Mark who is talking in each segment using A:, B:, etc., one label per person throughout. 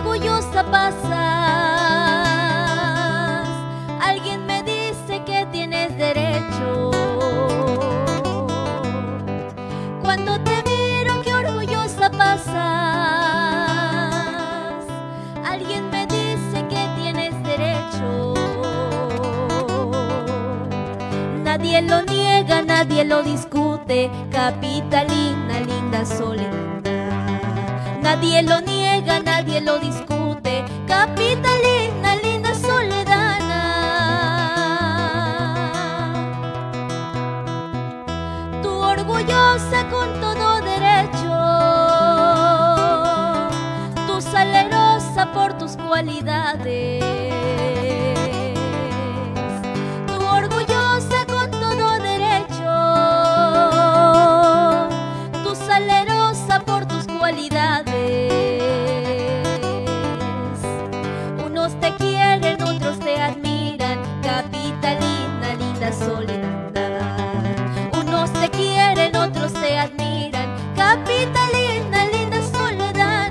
A: orgullosa pasas. Alguien me dice que tienes derecho. Cuando te miro, qué orgullosa pasas. Alguien me dice que tienes derecho. Nadie lo niega, nadie lo discute. Capitalina, linda soledad. Nadie lo niega, nadie lo discute. Capitalina, linda soledad. Tú orgullosa con todo derecho, tú salerosa por tus cualidades. Tú orgullosa con todo derecho, tú salerosa por tus cualidades. Unos te quieren, otros te admiran. Capitalina, linda soledad. Unos te quieren, otros te admiran. Capitalina, linda soledad.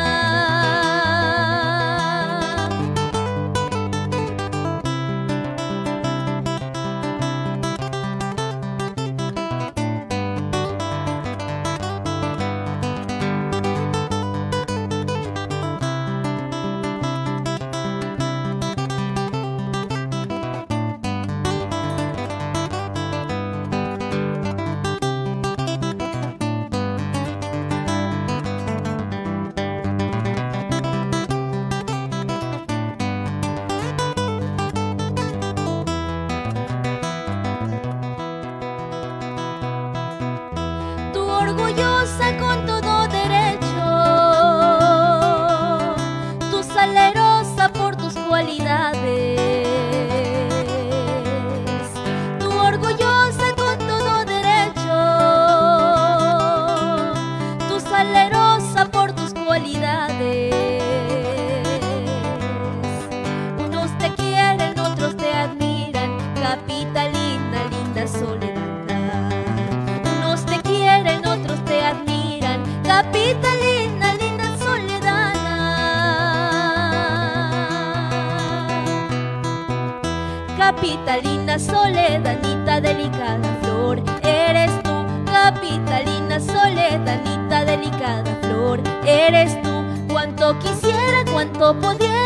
A: Orgullosa con todo derecho, tú salerosa por tus cualidades. Tú orgullosa con todo derecho, tú salerosa por tus cualidades. Unos te quieren, otros te admiran. Capitalina, linda soledad. Otros te admiran. Capitalina, linda soledad. Capitalina, soledanita, delicada flor, eres tú. Capitalina, soledanita, delicada flor, eres tú. Cuánto quisiera, cuánto pudiera